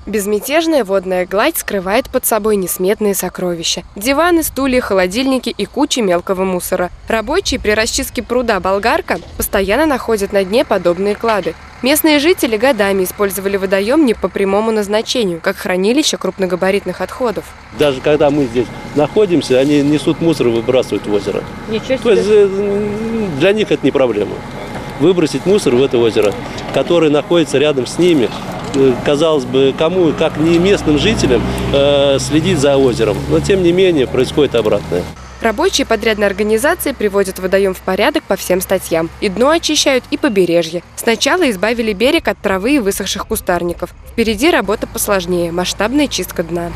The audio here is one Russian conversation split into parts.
Безмятежная водная гладь скрывает под собой несметные сокровища. Диваны, стулья, холодильники и куча мелкого мусора. Рабочие при расчистке пруда «Болгарка» постоянно находят на дне подобные клады. Местные жители годами использовали водоем не по прямому назначению, как хранилище крупногабаритных отходов. Даже когда мы здесь находимся, они несут мусор и выбрасывают в озеро. Ничего себе. То есть для них это не проблема. Выбросить мусор в это озеро, которое находится рядом с ними. Казалось бы, кому, как не местным жителям, следить за озером. Но, тем не менее, происходит обратное. Рабочие подрядной организации приводят водоем в порядок по всем статьям. И дно очищают, и побережье. Сначала избавили берег от травы и высохших кустарников. Впереди работа посложнее – масштабная чистка дна.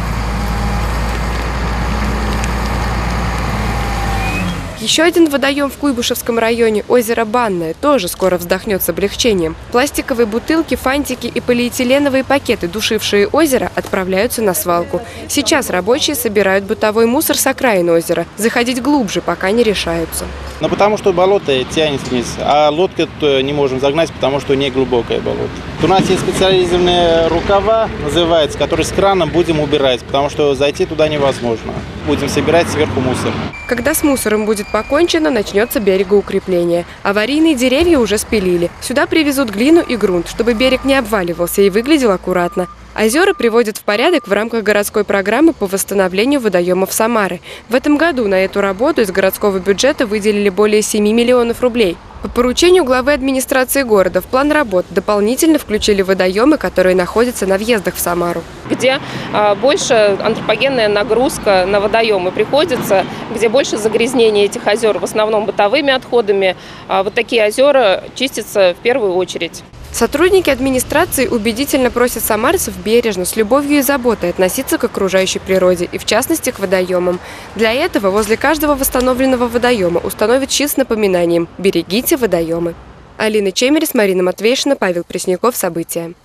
Еще один водоем в Куйбышевском районе, озеро Банное, тоже скоро вздохнет с облегчением. Пластиковые бутылки, фантики и полиэтиленовые пакеты, душившие озеро, отправляются на свалку. Сейчас рабочие собирают бытовой мусор с окраин озера. Заходить глубже пока не решаются. Ну, потому что болото тянет вниз, а лодку не можем загнать, потому что не глубокое болото. У нас есть специализированные рукава, называется, которые с краном будем убирать, потому что зайти туда невозможно. Будем собирать сверху мусор. Когда с мусором будет покончено, начнется берегоукрепление. Аварийные деревья уже спилили. Сюда привезут глину и грунт, чтобы берег не обваливался и выглядел аккуратно. Озера приводят в порядок в рамках городской программы по восстановлению водоемов Самары. В этом году на эту работу из городского бюджета выделили более 7 миллионов рублей. По поручению главы администрации города в план работ дополнительно включили водоемы, которые находятся на въездах в Самару. Где больше антропогенная нагрузка на водоемы приходится, где больше загрязнения этих озер, в основном бытовыми отходами. Вот такие озера чистятся в первую очередь. Сотрудники администрации убедительно просят самарцев бережно, с любовью и заботой относиться к окружающей природе и, в частности, к водоемам. Для этого возле каждого восстановленного водоема установят щит с напоминанием «Берегите водоемы». Алина Чемерис, Марина Матвейшина, Павел Пресняков. События.